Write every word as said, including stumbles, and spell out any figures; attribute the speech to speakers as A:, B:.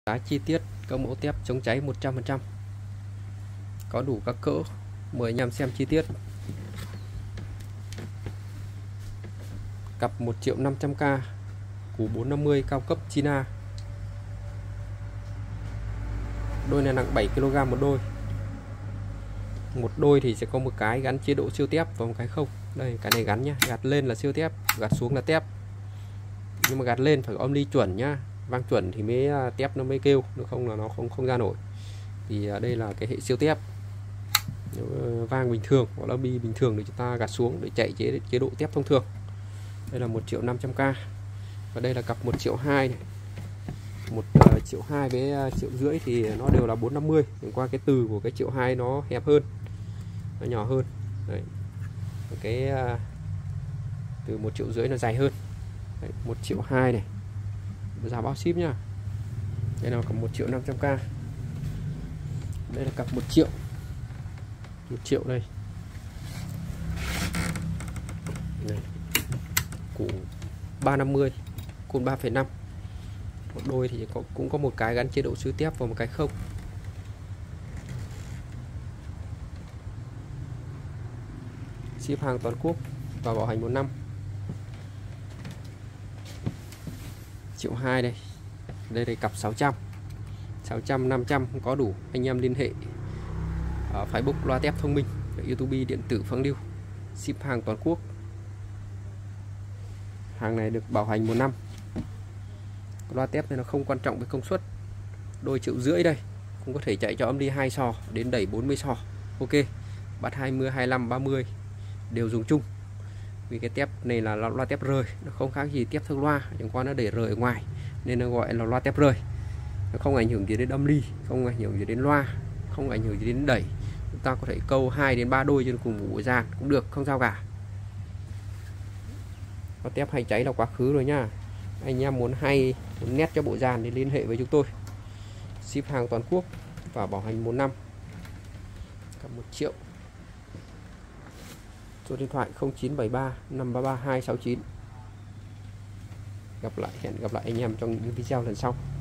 A: Giá chi tiết các mẫu tép chống cháy một trăm phần trăm, có đủ các cỡ. Mời anh em xem chi tiết. Cặp một triệu năm trăm k, củ bốn năm mươi cao cấp China. Đôi này nặng bảy ki lô gam một đôi. Một đôi thì sẽ có một cái gắn chế độ siêu tép và một cái không. Đây, cái này gắn nhá, gạt lên là siêu tép, gạt xuống là tép. Nhưng mà gạt lên phải có âm ly chuẩn nhá, vang chuẩn thì mới tép nó mới kêu, nếu không là nó không không ra nổi. Thì đây là cái hệ siêu tép. Nếu vang bình thường hoặc là bi bình thường thì chúng ta gạt xuống để chạy chế chế độ tép thông thường. Đây là một triệu năm trăm k. Và đây là cặp một triệu hai này. một triệu hai với triệu rưỡi thì nó đều là bốn năm mươi. Qua cái từ của cái triệu hai nó hẹp hơn, nó nhỏ hơn. Đấy. Cái từ một triệu rưỡi nó dài hơn. Đấy, một triệu hai này. Giá bao ship nhá. Đây là cặp một triệu năm trăm k. Đây là cặp một triệu. một triệu đây. Đây. Củ ba năm mươi, cùn ba phẩy năm. Một đôi thì có, cũng có một cái gắn chế độ siêu tép và một cái không. Ship hàng toàn quốc và bảo hành một năm. Triệu hai đây. Đây là cặp sáu trăm. sáu trăm, năm trăm có đủ. Anh em liên hệ ở Facebook loa tép thông minh, YouTube điện tử Phang Điêu. Ship hàng toàn quốc. Hàng này được bảo hành một năm. Loa tép này nó không quan trọng với công suất. Đôi triệu rưỡi đây cũng có thể chạy cho âm đi hai sò đến đẩy bốn mươi sò. Ok. Bắt hai mươi, hai mươi lăm, ba mươi đều dùng chung. Vì cái tép này là loa tép rời, nó không khác gì tép thương loa, chẳng qua nó để rời ở ngoài nên nó gọi là loa tép rời. Nó không ảnh hưởng gì đến âm ly, không ảnh hưởng gì đến loa, không ảnh hưởng gì đến đẩy. Chúng ta có thể câu hai đến ba đôi trên cùng một bộ dàn cũng được, không sao cả. Loa tép hay cháy là quá khứ rồi nhá. Anh em muốn hay, muốn nét cho bộ dàn thì liên hệ với chúng tôi. Ship hàng toàn quốc và bảo hành một năm. Cặp một triệu. Số điện thoại không chín bảy ba năm ba ba hai sáu chín. Gặp lại, hẹn gặp lại anh em trong những video lần sau.